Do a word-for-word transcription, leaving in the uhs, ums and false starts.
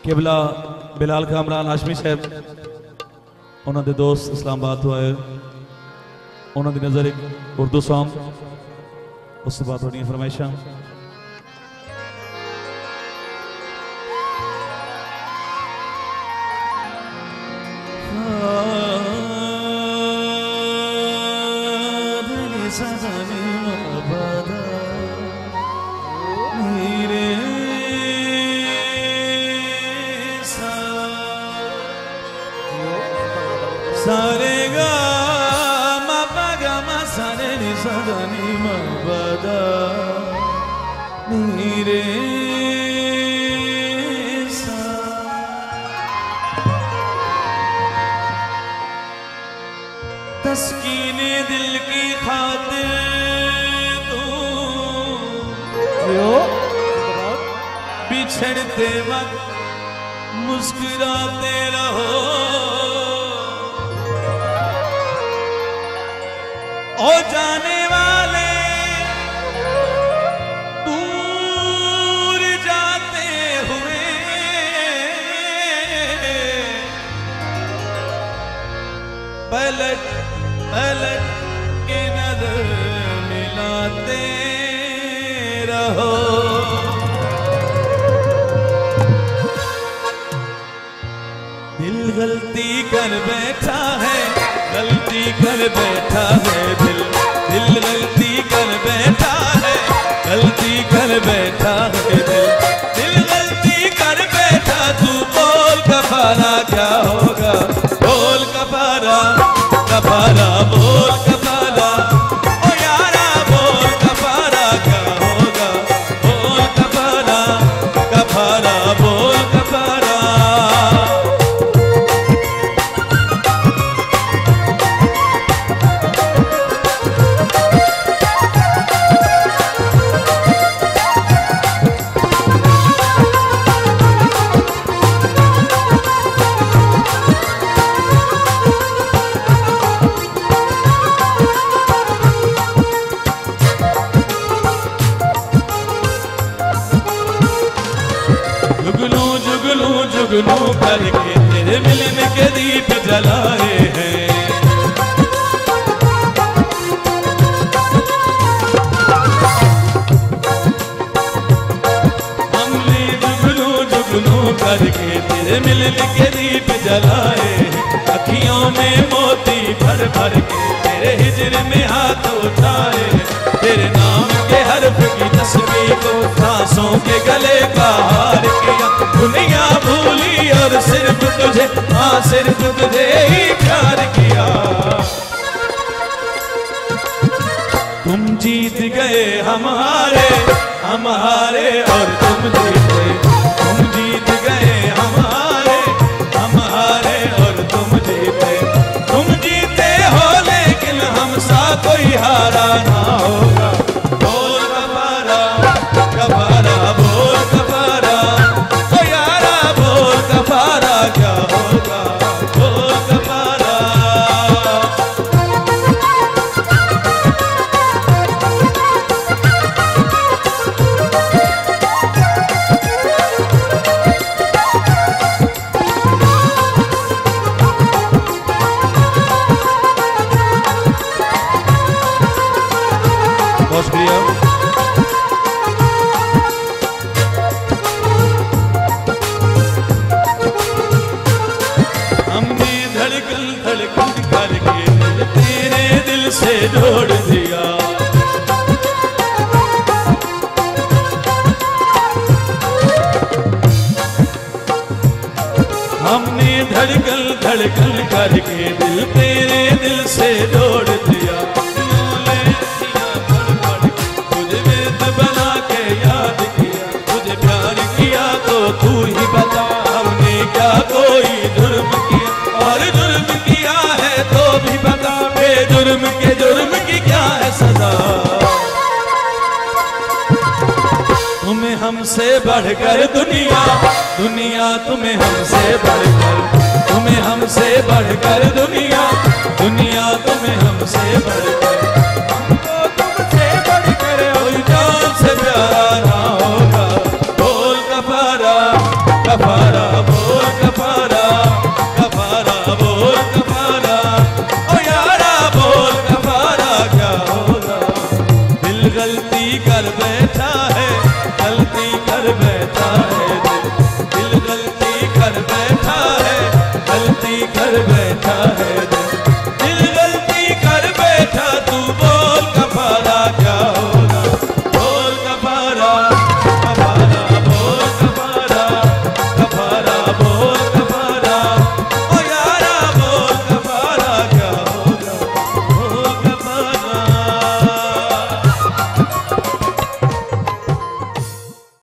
किबला बिलाल कामरान हाशमी साहब उन्होंने दोस्त इस्लामाबाद तो आए, उन्होंने नज़र एक उर्दू सॉन्ग उस बाद थोड़ी फरमाइशा। सारे गा मा पा गा मा सारे नि सा दा नि मा पा दा नि रे सा। तस्कीने दिल की खातिर तू बिछड़ते वक्त मुस्कुराते रहो, ओ जाने वाले दूर जाते हुए पलट पलट के नजर मिलाते रहो। दिल गलती कर बैठा है, गलती कर बैठा है दिल, दिल गलती कर बैठा है, गलती कर बैठा है दिल, दिल गलती कर बैठा। तू बोल कफारा क्या होगा, बोल कफारा कफारा बोल कफारा, ओ यारा बोल कफारा क्या होगा, बोल कफारा कफारा बोल कफारा। जुगनू करके तेरे मिलने के दीप जलाए हैं, हमने जुगनू जुगनू करके तेरे मिलने के दीप जलाए हैं। अखियों में मोती भर भर के तेरे हिजर में हाथ उठाए, तेरे नाम के हर्फ की तस्वीर को सांसों के गले का हार किया। दुनिया भूली और सिर्फ तुझे, हाँ सिर्फ तुझे ही प्यार किया। तुम जीत गए हम हारे, हम हारे और तुम जीते, तुम जीत गए हम हारे, हम हारे और तुम जीते। तुम जीते हो लेकिन हमसा कोई हारा ना होगा। बोल कफारा कफारा बोल कफारा, ओ यारा बोल कफारा क्या होगा, बोल कफारा। बहुत शुक्रिया। हमने धड़कन धड़कन करके दिल तेरे दिल से जोड़ दिया, हमने धड़कन धड़कन करके दिल तेरे दिल से जोड़ दिया। तुझे वेद बना के याद किया, तुझे प्यार किया तो तू ही बता, हमने क्या कोई जुर्म किया, और जुर्म किया है तो भी बता, बेजुर्म के जुर्म की क्या है सजा। तुम्हें हमसे बढ़कर दुनिया, दुनिया तुम्हें हमसे बढ़कर, तुम्हें हमसे बढ़कर दुनिया, दुनिया तुम्हें हमसे बढ़कर, हमको तुमसे बढ़कर कोई जान से प्यारा ना होगा। बोल कफारा कफारा गलती